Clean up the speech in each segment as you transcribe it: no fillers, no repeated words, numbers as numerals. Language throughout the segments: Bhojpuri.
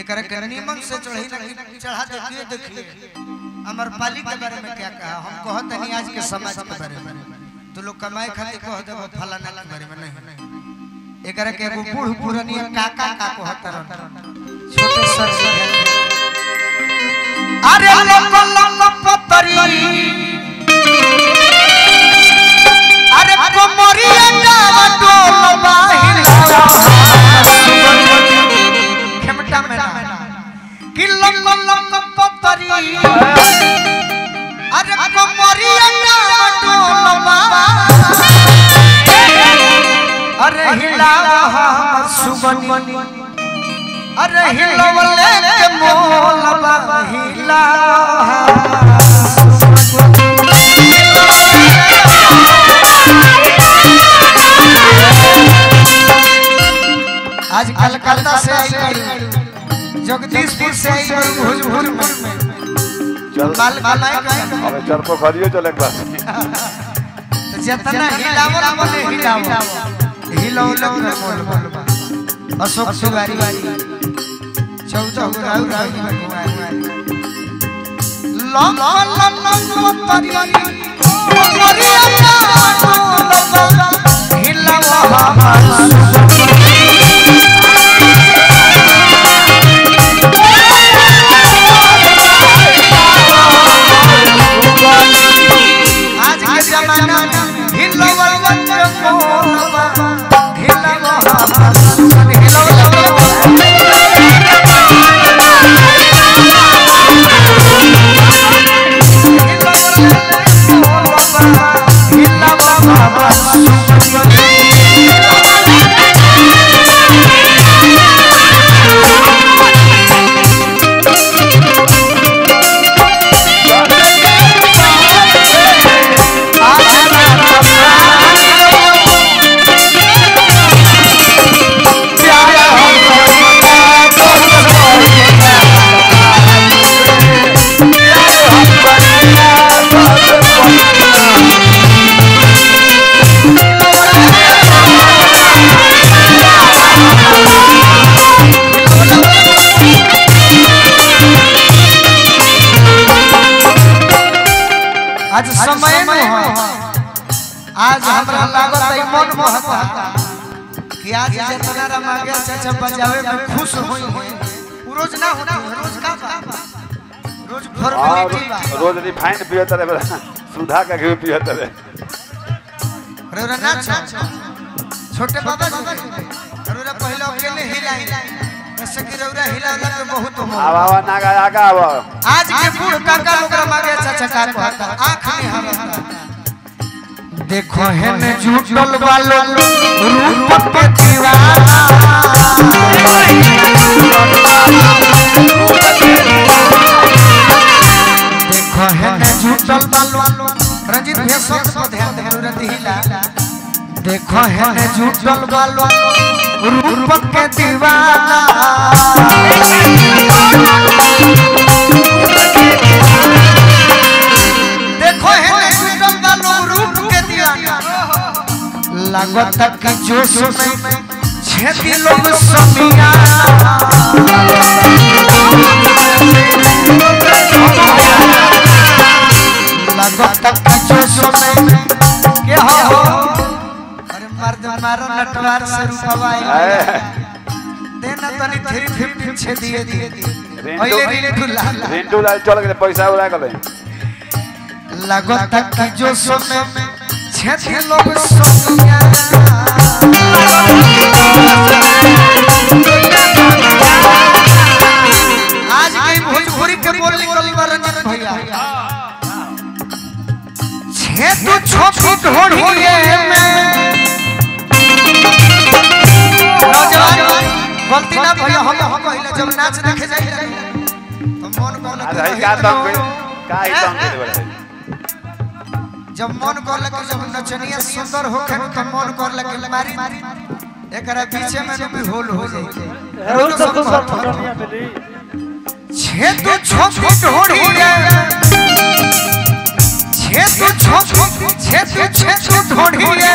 एकरा के निमन से चढ़ी ना चढ़ा देखिए देखिए अमर पाली के बारे में क्या कहा हम कहत नहीं आज के समाज के बारे में तो लोग कमाए खातिर कह देबो फलाना के बारे में नहीं एकरा के एगो बूढ़ पुरानिया काका का कहत रहन छोटे सर से अरे लोक लोक पतरी अरे कोमरिया डावा डोल बाहिला खेमटा में कि लोक लोक पतरी अरे कोमरिया डावा डोल अरे हिलावा हमर सुगनी अरे हिलवले के मोलबा हिला आज कलकत्ता से आई जगदीशपुर से आई भोजपुर में माल बनाए अबे चरपो खरियो चले एक बार तो जितना हिलावल बने हिलावल हिलौलक के मोलबा अशोक सुवारी 14 राउ राउ लम लम पतरी कोमरिया डावा हिलावा आज के जमाना हिलवल के मोलबा हिलावा आज समय में हो आज हमरा लागत है मन महता कि आज जितना रमा गया चाचा बजावे में खुश होई रोज ना होता रोज का रोज फॉर्मेलिटी बा रोज रिफाइंड पियत रे सुधा का घी पियत रे रे ना छोटे बाबा रे पहले अकेले हिलाई ऐसे कि रौरा हिलाला तो बहुत हो आवा नागा आगा आवा आज के बूढ़ काका लोग मांगे चाचा का कहता आंख में हम देखो है ने झूठल वालो रूप के दीवाना देखो है ने झूठल वालो रंजीत भैया सब पर ध्यान दे जरूरत हिला देखो है ने झूठल वालो रूप के दीवाना देखो है झूठल वालो रूप के दीवाना लागत कि जोश में छेदी लोग समिया लागत कि जोश में के हो मर्द मारो नटवार से रूपवा देना तनी 350 छे दिए पहले रिंटू लाल चल के पैसा उड़ा गले लागत कि जो समय छे लोग सोनिया आज की भोजपुरी के बोल निकल रंजन भैया छे तू छोटी ढोढ़िए में गलती ना भैया हम पहले जब नाच देखे जाई तो मन बोल का तंग का ही तंग दे बड़े जब मन कर लगे जब नचनिया सुंदर होखे तो मन कर लगे मारी एकरा पीछे में भी होल हो जाई रोल तो बढ़िया मिली छे तू छोटी ढोढ़िए छे तू ढोढ़िए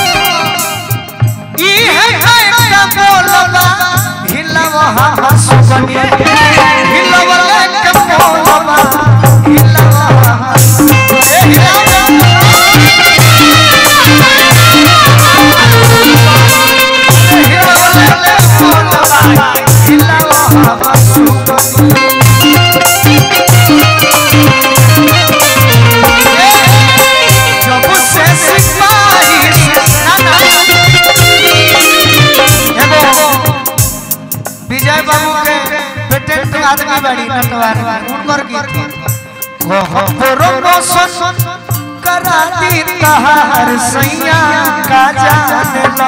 ई है का बोलबा हिलवा हंस सुगनी हिलवले के मोलबा हिलवा विजय बाबू के पेटेंट आदमी बड़ी नटवार उनकर गीत हो प्रमोशन करा दी तहार सैया का जाने लो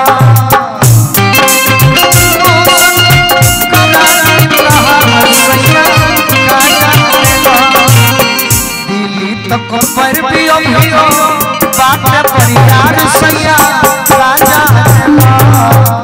करा दी तहार सैया का जाने लो दिल्ली तक पर भी अभियो बात परिवार सैया का जाने लो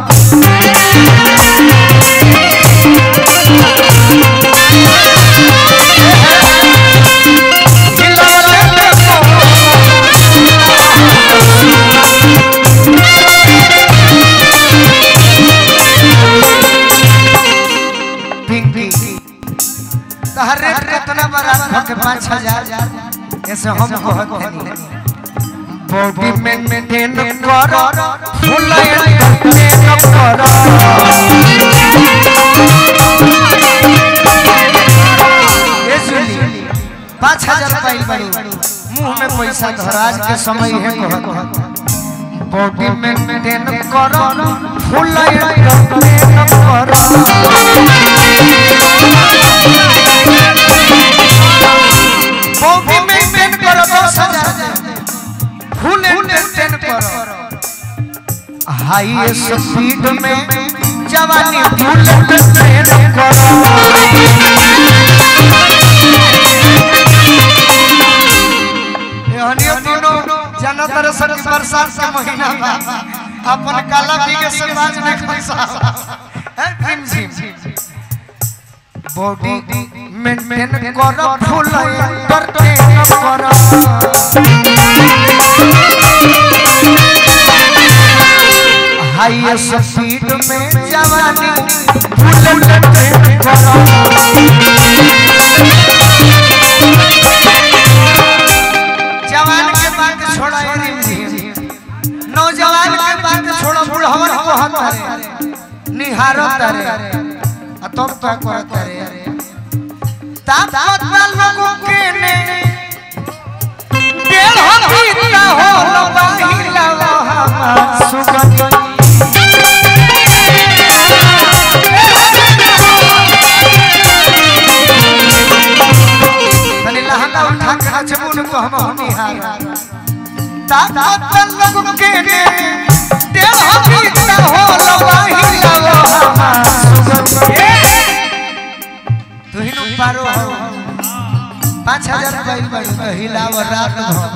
कितना बड़ा के 5000 ऐसे हम कहते हैं बॉडी मेंटेन करो फुल मेंटेन करो ये सुनी 5000 पाइल बड़ी मुंह में पैसा धराज के समय है कहत बॉडी मेंटेन करो फुल मेंटेन करो बॉडी मेंटेन करो 10,000 फुल मेंटेन करो हाई स्पीड में जवानी फुल मेंटेन करो ये तीनों जनतर सर बरसात का महीना अपन काला पीके समाज में खसा है फिल्म बॉडी मेंटेन करो फुल मेंटेन करो हाई स्पीड में जवानी फुल मेंटेन करो जवान के बात छोड़ा नौजवान के बात छोड़ो बुढ़वन को हमारे निहारो तारे तब तो करत रे ताकत लोगों के ने दिल हम ना हो बाहिला सुगंध तनी लहंगा उठा के नचबुन को हम निहार ताकत लोगों के ने दिल हम ना हो बाहिला तुहिनु पारो 5000 पाइल बड़ी तो हिलाव रात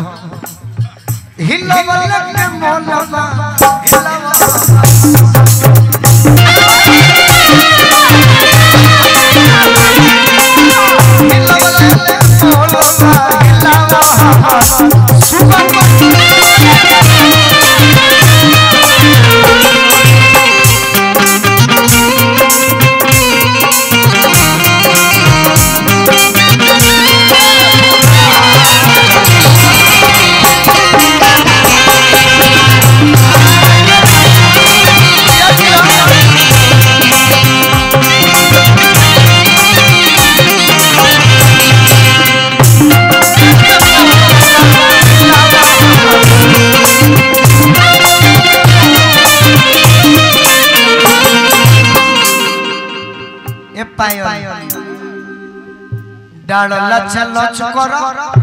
हिलावल के मोलबा हिलाव हिलावल के मोलबा हिलाव सुगंध डाला चलो करो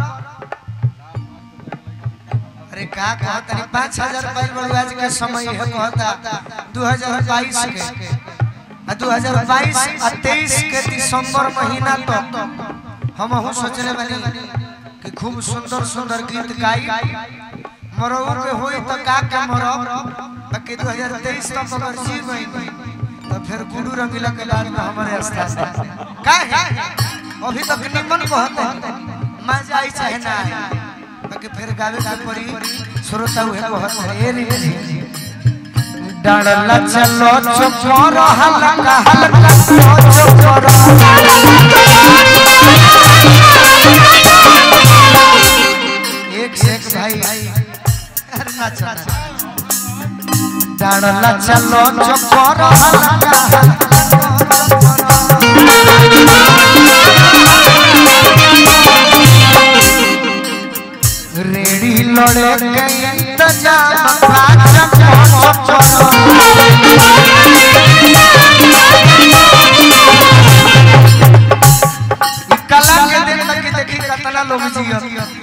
अरे का कहत रे 5000 पाइल बड़ू आज के समय है कहता 2022 के 2022 और 23 के दिसंबर महीना तो हम हो सोचले बानी कि खूब सुंदर सुंदर गीत गाई मरो के होई तो का मरो बाकी 2023 तक अगर जी गई तो फिर गुरु रंगीला के लाल में हमारे आस्था का है अभी तक निमन कहते मजा आई चाहे ना बाकी फिर गावे के परी श्रोता हुए कहते ए रे डांडला चलो चुपर हल्का हल्का चुपर एक से एक भाई अरे नाच डांडला चलो चुपर हल्का रेडी लड़े के इंतजाम कला के देख तक देखी कितना लोग जियो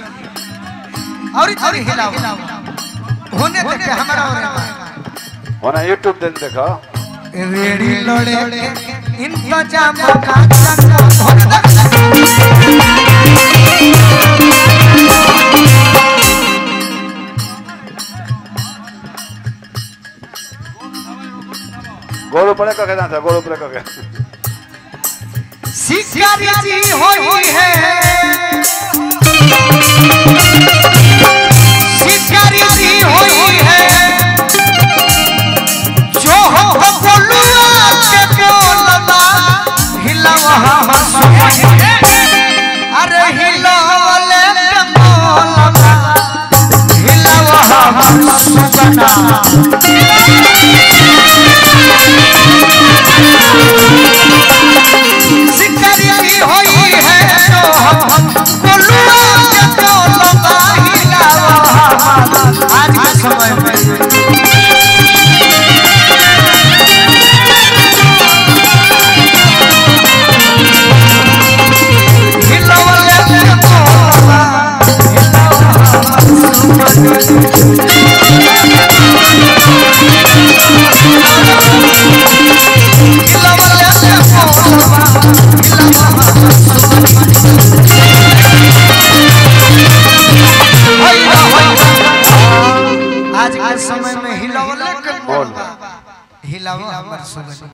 और थोड़ी हिलाओ होने देखे हमारा होना YouTube देख देखो रेडी लड़े के इंतजाम गोल ऊपर करके ना था गोल ऊपर करके शिकारी जी होई है शिकारी जी होई है जो हो बोलुआ के बोलबा हिलावा अरे हिलावले के बोलबा हिलावा सुगना शिकारी होई है जो बोलुआ के बोलबा हिलावा आज के समय में हिलावले के बोलबा आज के समय में हिलावले के बोलबा हिलावा हमर सुगन